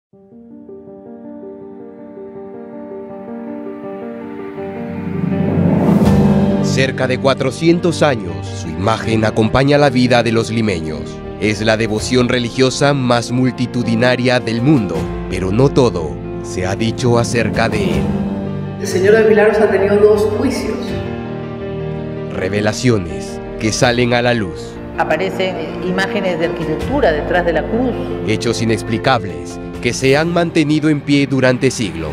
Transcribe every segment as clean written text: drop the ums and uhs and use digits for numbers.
Cerca de 400 años, su imagen acompaña la vida de los limeños. Es la devoción religiosa más multitudinaria del mundo, pero no todo se ha dicho acerca de él. El Señor de Milagros ha tenido 2 juicios. Revelaciones que salen a la luz. Aparecen imágenes de arquitectura detrás de la cruz. Hechos inexplicables que se han mantenido en pie durante siglos.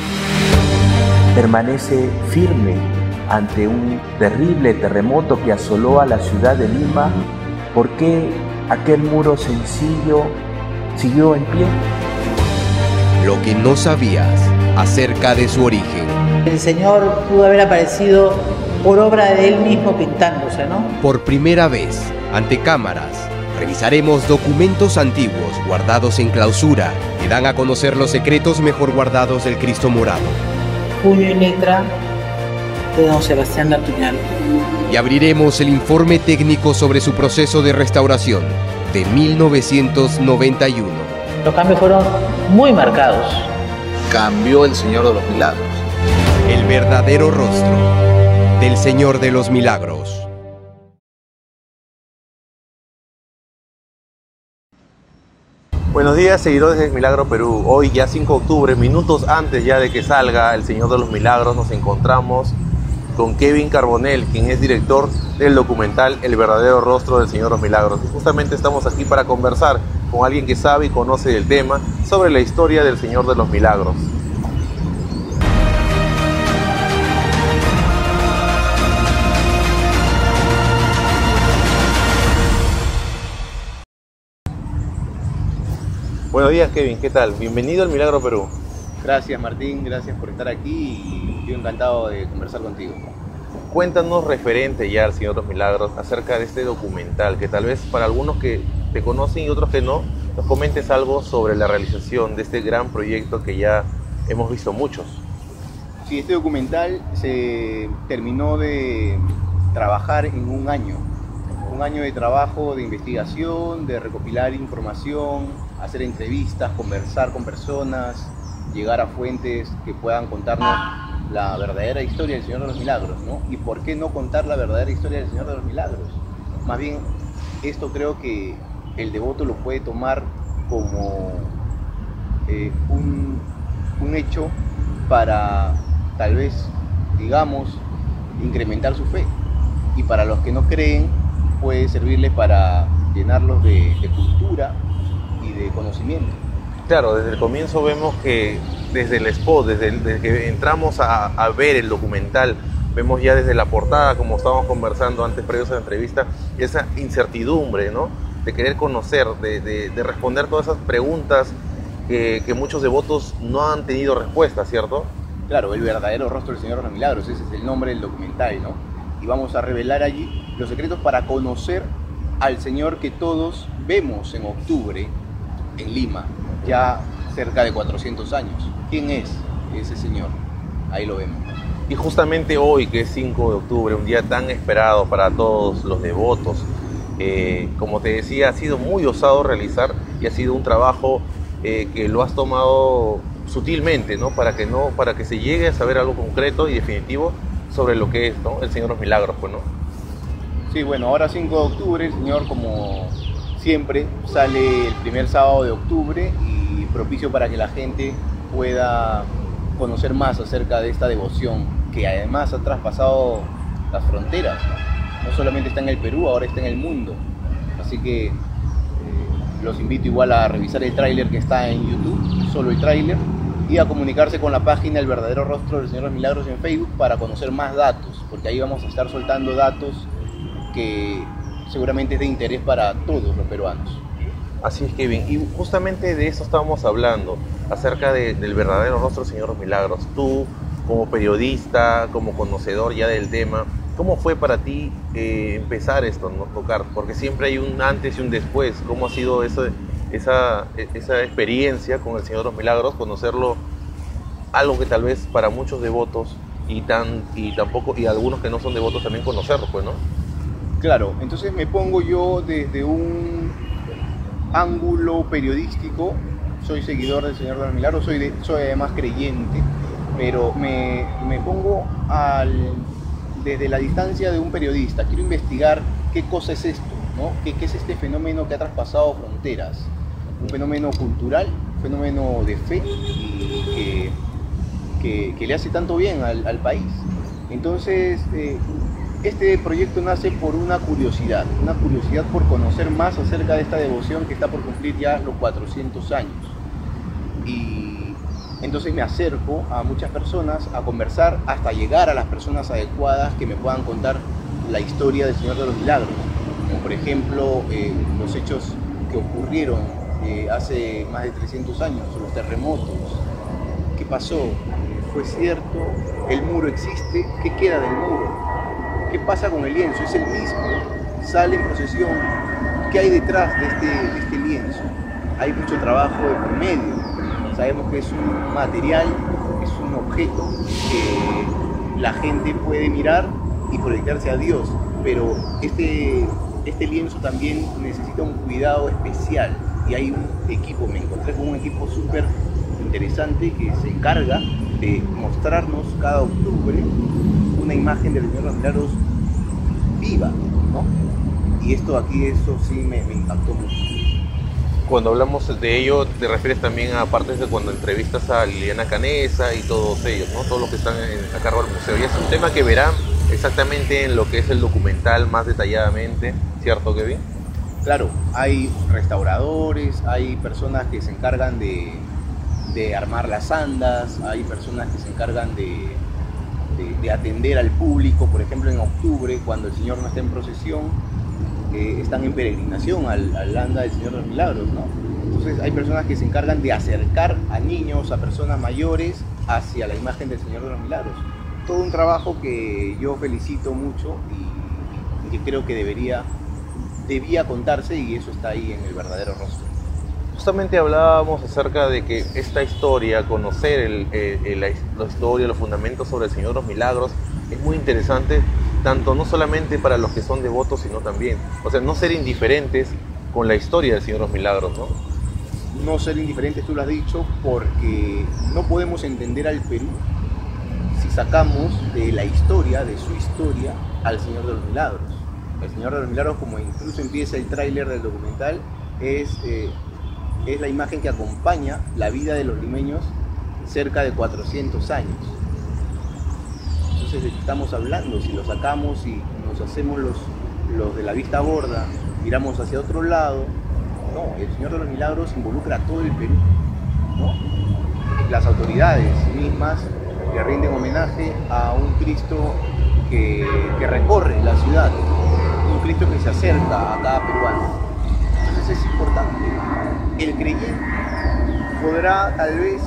Permanece firme ante un terrible terremoto que asoló a la ciudad de Lima. ¿Por qué aquel muro sencillo siguió en pie? Lo que no sabías acerca de su origen. El Señor pudo haber aparecido por obra de Él mismo pintándose, ¿no? Por primera vez, ante cámaras, revisaremos documentos antiguos guardados en clausura que dan a conocer los secretos mejor guardados del Cristo morado. Puño y letra de don Sebastián Latuñal. Y abriremos el informe técnico sobre su proceso de restauración de 1991. Los cambios fueron muy marcados. Cambió el Señor de los Milagros. El verdadero rostro del Señor de los Milagros. Buenos días, seguidores de Milagro Perú. Hoy, ya 5 de octubre, minutos antes ya de que salga el Señor de los Milagros, nos encontramos con Kevin Carbonell, quien es director del documental El verdadero rostro del Señor de los Milagros. Y justamente estamos aquí para conversar con alguien que sabe y conoce el tema sobre la historia del Señor de los Milagros. Buenos días, Kevin, ¿qué tal? Bienvenido al Milagro Perú. Gracias, Martín, gracias por estar aquí y yo encantado de conversar contigo. Cuéntanos, referente ya al Señor de los Milagros, acerca de este documental, que tal vez para algunos que te conocen y otros que no, nos comentes algo sobre la realización de este gran proyecto que ya hemos visto muchos. Sí, este documental se terminó de trabajar en un año de trabajo, de investigación, de recopilar información, hacer entrevistas, conversar con personas, llegar a fuentes que puedan contarnos la verdadera historia del Señor de los Milagros, ¿no? ¿Y por qué no contar la verdadera historia del Señor de los Milagros? Más bien, esto creo que el devoto lo puede tomar como un hecho para, tal vez, digamos, incrementar su fe. Y para los que no creen, puede servirles para llenarlos de cultura y de conocimiento. Claro, desde el comienzo vemos que desde el spot, desde que entramos a ver el documental, vemos ya desde la portada, como estábamos conversando antes, previos a la entrevista, esa incertidumbre, ¿no? De querer conocer, de responder todas esas preguntas que muchos devotos no han tenido respuesta, ¿cierto? Claro, el verdadero rostro del Señor de los Milagros, ese es el nombre del documental, ¿no? Y vamos a revelar allí los secretos para conocer al Señor que todos vemos en octubre en Lima, ya cerca de 400 años. ¿Quién es ese Señor? Ahí lo vemos. Y justamente hoy, que es 5 de octubre, un día tan esperado para todos los devotos, como te decía, ha sido muy osado realizar y ha sido un trabajo que lo has tomado sutilmente, ¿no? Para que se llegue a saber algo concreto y definitivo sobre lo que es, ¿no? El Señor de los Milagros, pues, ¿no? Sí, bueno, ahora 5 de octubre, el Señor, como siempre, sale el primer sábado de octubre y propicio para que la gente pueda conocer más acerca de esta devoción que además ha traspasado las fronteras, ¿no? No solamente está en el Perú, ahora está en el mundo. Así que los invito igual a revisar el tráiler que está en YouTube, solo el tráiler, y a comunicarse con la página El verdadero rostro del Señor de los Milagros en Facebook para conocer más datos, porque ahí vamos a estar soltando datos que seguramente es de interés para todos los peruanos. Así es, Kevin, y justamente de eso estábamos hablando, acerca del verdadero rostro del Señor de los Milagros. Tú, como periodista, como conocedor ya del tema, ¿cómo fue para ti empezar esto, no tocar? Porque siempre hay un antes y un después. ¿Cómo ha sido esa experiencia con el Señor de los Milagros, conocerlo, algo que tal vez para muchos devotos y algunos que no son devotos también conocerlo, pues, ¿no? Claro, entonces me pongo yo desde un ángulo periodístico soy seguidor del Señor de los Milagros, soy además creyente, pero me pongo desde la distancia de un periodista. Quiero investigar qué cosa es esto, ¿no? ¿Qué es este fenómeno que ha traspasado fronteras? Un fenómeno cultural, un fenómeno de fe y que le hace tanto bien al país. Entonces, este proyecto nace por una curiosidad por conocer más acerca de esta devoción que está por cumplir ya los 400 años. Y entonces me acerco a muchas personas a conversar hasta llegar a las personas adecuadas que me puedan contar la historia del Señor de los Milagros, como por ejemplo los hechos que ocurrieron hace más de 300 años, los terremotos. ¿Qué pasó? ¿Fue cierto? ¿El muro existe? ¿Qué queda del muro? ¿Qué pasa con el lienzo? ¿Es el mismo? ¿Sale en procesión? ¿Qué hay detrás de este lienzo? Hay mucho trabajo de por medio. Sabemos que es un material, es un objeto que la gente puede mirar y proyectarse a Dios, pero este lienzo también necesita un cuidado especial y hay un equipo, me encontré con un equipo súper interesante que se encarga de mostrarnos cada octubre una imagen del Señor de los Milagros viva, ¿no? Y esto sí me impactó mucho. Cuando hablamos de ello, te refieres también a partes de cuando entrevistas a Liliana Canessa y todos ellos, ¿no? Todos los que están a cargo del museo. Y es un tema que verán exactamente en lo que es el documental más detalladamente, ¿cierto, Kevin? Claro, hay restauradores, hay personas que se encargan de armar las andas, hay personas que se encargan de atender al público. Por ejemplo, en octubre, cuando el Señor no está en procesión, están en peregrinación al anda del Señor de los Milagros, ¿no? Entonces hay personas que se encargan de acercar a niños, a personas mayores hacia la imagen del Señor de los Milagros. Todo un trabajo que yo felicito mucho y que creo que debía contarse, y eso está ahí en el verdadero rostro. Justamente hablábamos acerca de que esta historia, conocer la historia, los fundamentos sobre el Señor de los Milagros, es muy interesante, tanto no solamente para los que son devotos, sino también, o sea, no ser indiferentes con la historia del Señor de los Milagros, ¿no? No ser indiferentes, tú lo has dicho, porque no podemos entender al Perú si sacamos de la historia, de su historia, al Señor de los Milagros. El Señor de los Milagros, como incluso empieza el tráiler del documental, es la imagen que acompaña la vida de los limeños cerca de 400 años. Entonces, ¿de qué estamos hablando? Si lo sacamos y nos hacemos los de la vista gorda, miramos hacia otro lado, no, el Señor de los Milagros involucra a todo el Perú, ¿no? Las autoridades mismas que rinden homenaje a un Cristo que recorre la ciudad, un Cristo que se acerca a cada peruano. Entonces es importante. El creyente podrá tal vez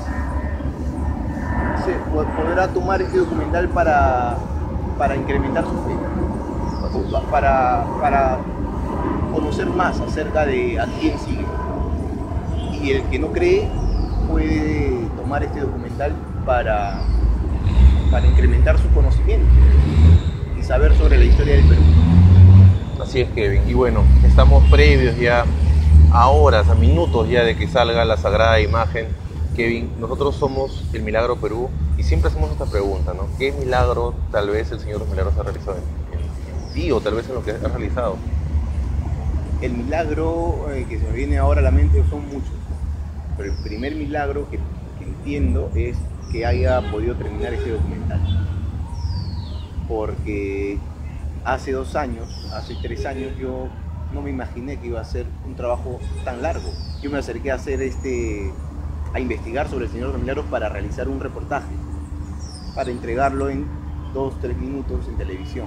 podrá tomar este documental para incrementar su fe, para conocer más acerca de a quién sigue. Y el que no cree puede tomar este documental para incrementar su conocimiento y saber sobre la historia del Perú. Así es, Kevin. Y bueno, estamos previos ya a horas, a minutos ya de que salga la sagrada imagen. Kevin, nosotros somos el Milagro Perú y siempre hacemos esta pregunta, ¿no? ¿Qué milagro tal vez el Señor de los Milagros ha realizado en ti o tal vez en lo que has realizado? El milagro que se me viene ahora a la mente son muchos, pero el primer milagro que entiendo es que haya podido terminar este documental, porque hace 2 años, hace 3 años yo no me imaginé que iba a ser un trabajo tan largo. Yo me acerqué a hacer a investigar sobre el Señor de los Milagros para realizar un reportaje, para entregarlo en 2-3 minutos en televisión.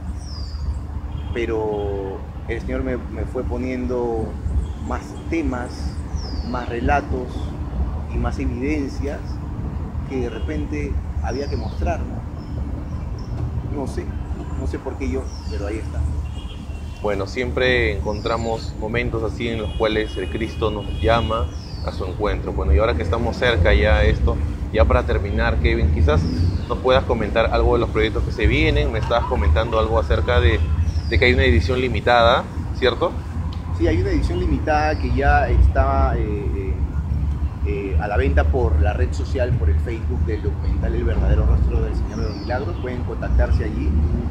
Pero el Señor me fue poniendo más temas, más relatos y más evidencias que de repente había que mostrar, ¿no? No sé por qué yo, pero ahí está. Bueno, siempre encontramos momentos así en los cuales el Cristo nos llama a su encuentro. Bueno, y ahora que estamos cerca ya de esto, ya para terminar, Kevin, quizás nos puedas comentar algo de los proyectos que se vienen. Me estabas comentando algo acerca de que hay una edición limitada, ¿cierto? Sí, hay una edición limitada que ya está a la venta por la red social, por el Facebook del documental El verdadero rostro del Señor de los Milagros. Pueden contactarse allí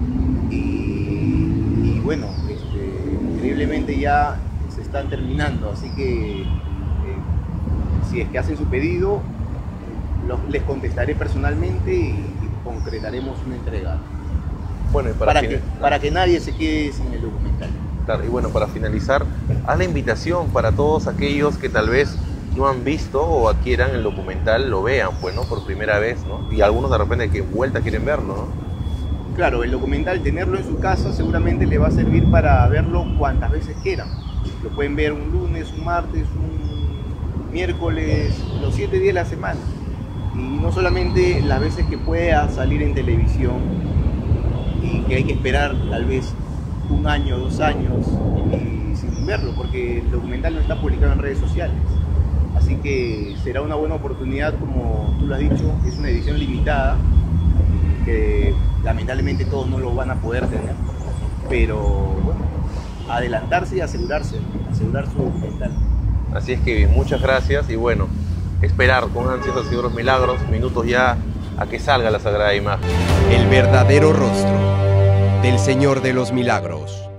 y bueno, increíblemente ya se están terminando, así que si es que hacen su pedido, les contestaré personalmente y concretaremos una entrega. Bueno, y para que nadie se quede sin el documental. Claro, y bueno, para finalizar, haz la invitación para todos aquellos que tal vez no han visto o adquieran el documental, lo vean, pues, ¿no? Por primera vez, ¿no? Y algunos de repente que vuelta quieren verlo, ¿no? Claro, el documental, tenerlo en su casa seguramente le va a servir para verlo cuantas veces quieran. Lo pueden ver un lunes, un martes, un miércoles, los 7 días de la semana. Y no solamente las veces que pueda salir en televisión y que hay que esperar tal vez 1 año, 2 años y sin verlo, porque el documental no está publicado en redes sociales. Así que será una buena oportunidad, como tú lo has dicho, es una edición limitada, que lamentablemente todos no lo van a poder tener, pero bueno, adelantarse y asegurar su documental. Así es que muchas gracias y bueno, esperar con ansias al Señor de los Milagros, minutos ya a que salga la Sagrada Imagen. El verdadero rostro del Señor de los Milagros.